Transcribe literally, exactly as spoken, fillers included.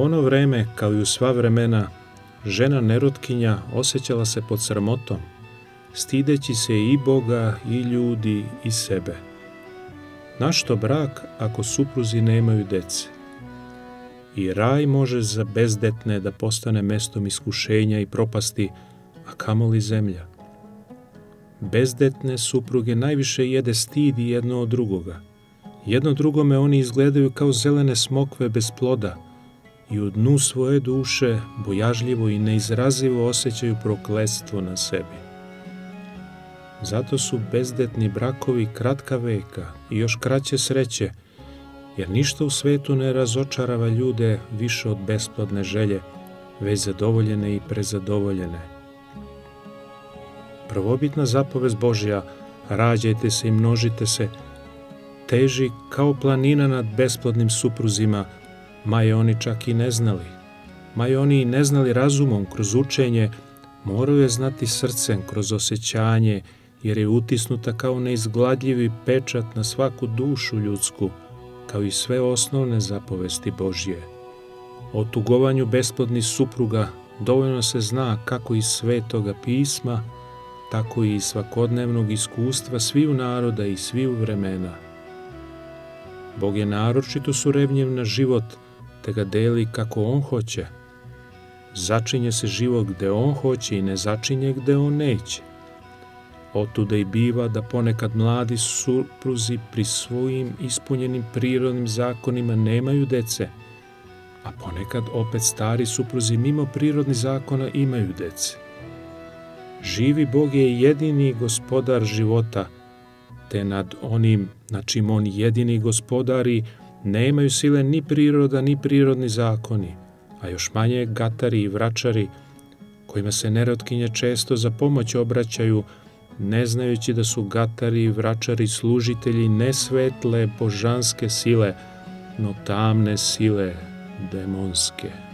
ono vreme, kao i u sva vremena, žena nerotkinja osjećala se pod sramotom, stideći se i Boga, i ljudi, i sebe. Našto brak ako supruzi nemaju dece? I raj može za bezdetne da postane mestom iskušenja i propasti, a kamoli zemlja. Bezdetne supruge najviše jede stid i jedno od drugoga. Jedno drugome oni izgledaju kao zelene smokve bez ploda i u dnu svoje duše bojažljivo i neizrazivo osjećaju prokletstvo na sebi. Zato su bezdetni brakovi kratka veka i još kraće sreće, jer ništa u svetu ne razočarava ljude više od besplodne želje, već zadovoljene i prezadovoljene. Prvobitna zapovest Božja, rađajte se i množite se, teži kao planina nad besplodnim supruzima, ma je oni čak i ne znali. Ma je oni i ne znali razumom kroz učenje, moraju je znati srcem kroz osjećanje, jer je utisnuta kao neizgladljivi pečat na svaku dušu ljudsku, kao i sve osnovne zapovesti Božje. O tugovanju besplodnih supruga dovoljno se zna kako iz Svetoga pisma, tako i iz svakodnevnog iskustva sviju naroda i sviju vremena. Bog je naročito surevnjiv na život, te ga deli kako On hoće. Začinje se život gde On hoće i ne začinje gde On neće. Otuda i biva da ponekad mladi supruzi pri svojim ispunjenim prirodnim zakonima nemaju dece, a ponekad opet stari supruzi mimo prirodnih zakona imaju dece. Živi Bog je jedini gospodar života, te nad onim na čim On jedini gospodari nemaju sile ni priroda ni prirodni zakoni, a još manje gatari i vračari, kojima se nerotkinje često za pomoć obraćaju, ne znajući da su gatari i vračari služitelji ne svetle božanske sile, no tamne sile demonske.